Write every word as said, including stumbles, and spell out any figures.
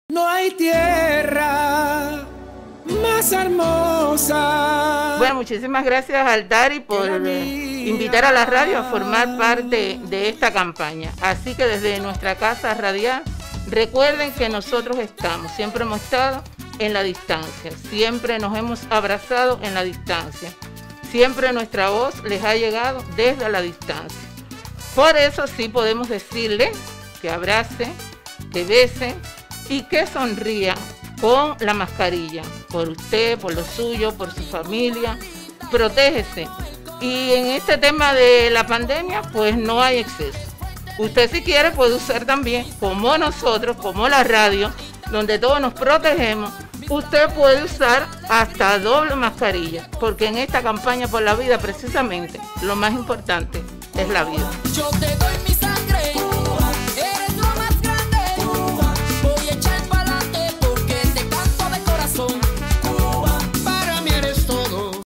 No hay tierra más hermosa. Bueno, muchísimas gracias Altari por invitar a la radio a formar parte de esta campaña. Así que desde nuestra casa radial, recuerden que nosotros estamos, siempre hemos estado en la distancia, siempre nos hemos abrazado en la distancia, siempre nuestra voz les ha llegado desde la distancia. Por eso sí podemos decirle que abracen, que besen y que sonría con la mascarilla, por usted, por lo suyo, por su familia, protégese. Y en este tema de la pandemia, pues no hay exceso. Usted si quiere puede usar también, como nosotros, como la radio, donde todos nos protegemos, usted puede usar hasta doble mascarilla, porque en esta campaña por la vida precisamente lo más importante es la vida.